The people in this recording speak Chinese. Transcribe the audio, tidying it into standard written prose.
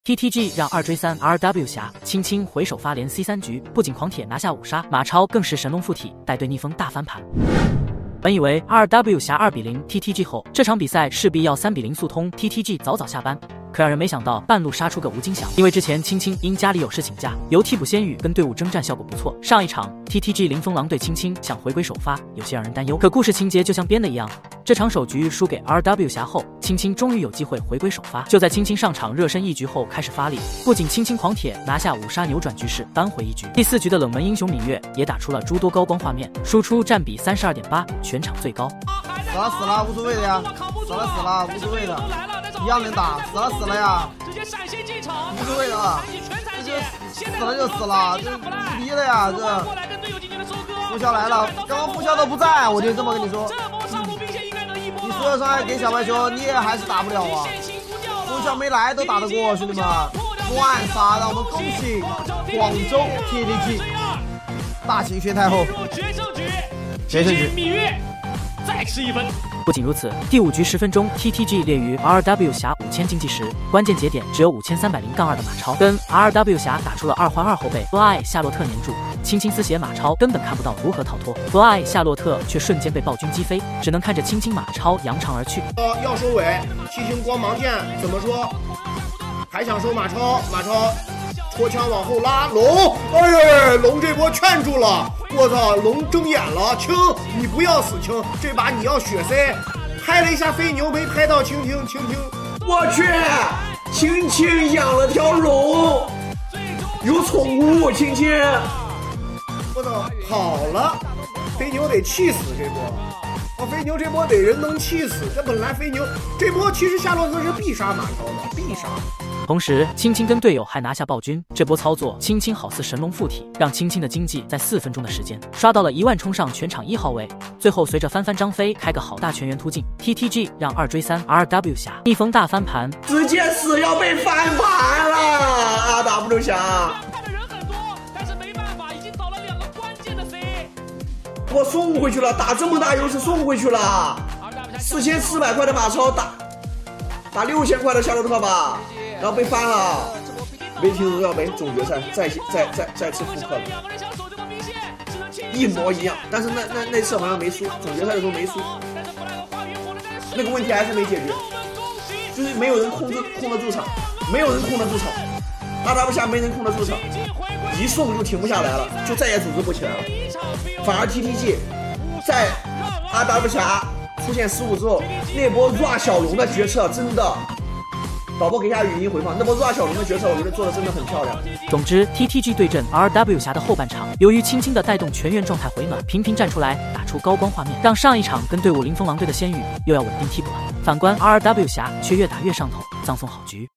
TTG 让2追3 RW 侠轻轻回首发连 C3 局，不仅狂铁拿下5杀，马超更是神龙附体，带队逆风大翻盘。本以为 RW 侠2比0 TTG 后，这场比赛势必要3比0速通 TTG 早早下班。可让人没想到，半路杀出个吴金祥，因为之前青青因家里有事请假，由替补仙羽跟队伍征战效果不错。上一场 TTG 零封狼对青青想回归首发，有些让人担忧。可故事情节就像编的一样，这场首局输给 RW 侠后，青青终于有机会回归首发。就在青青上场热身1局后开始发力，不仅青青狂铁拿下5杀扭转局势，扳回1局。第4局的冷门英雄芈月也打出了诸多高光画面，输出占比32.8，全场最高。 死了无所谓的呀，死了无所谓的，一样能打，死了呀，直接闪现进场，无所谓的，死了就死了，这逼的呀，这副校来了，刚刚副校都不在，我就这么跟你说，你所有伤害给小白球，你也还是打不了啊，副校没来都打得过，兄弟们，乱杀，让我们恭喜广州 TTG 大秦宣太后决胜局，芈月再吃1分。不仅如此，第5局10分钟 ，TTG 列于 RW 侠5000经济时，关键节点只有5300-2的马超跟 RW 侠打出了2换2后被 Fly 夏洛特黏住，轻轻撕血，马超根本看不到如何逃脱 ，Fly 夏洛特却瞬间被暴君击飞，只能看着轻轻马超扬长而去。 要收尾，七星光芒剑怎么说？还想收马超，马超戳枪往后拉，龙，哎呀，龙这波劝住了。我操！龙睁眼了，青，你不要死青，这把你要血塞，拍了一下飞牛没拍到青青， 我去，青青养了条龙，有宠物，青青， 我操，好了，飞牛得气死这波，飞牛这波得人能气死，这本来飞牛这波其实夏洛特是必杀马超的，必杀。 同时，青青跟队友还拿下暴君，这波操作，青青好似神龙附体，让青青的经济在4分钟的时间刷到了1万，冲上全场1号位。最后随着翻张飞开个好大全员突进 ，TTG 让2追3 RW 侠逆风大翻盘， 直接死要被翻盘了 ！RW 侠， 看的人很多，但是没办法，已经倒了2个关键的 C。 我送回去了，打这么大优势送回去了，4400块的马超打6000块的夏洛特吧。然后被翻了，没听说要被总决赛再次复刻了，一模一样。但是那次好像没输，总决赛的时候没输，那个问题还是没解决，就是没有人控得住场，没有人控得住场，RW 侠没人控得住场，一送就停不下来了，就再也组织不起来了。反而 TTG 在 RW 侠出现失误之后，那波 RA 小龙的决策真的。导播给一下语音回放，那波 RA 小龙的决策，我觉得做的真的很漂亮。 总之 ，TTG 对阵 RW 侠的后半场，由于轻轻的带动全员状态回暖，频频站出来打出高光画面，让上一场跟队伍零封狼队的仙羽又要稳定替补了。反观 RW 侠却越打越上头，葬送好局。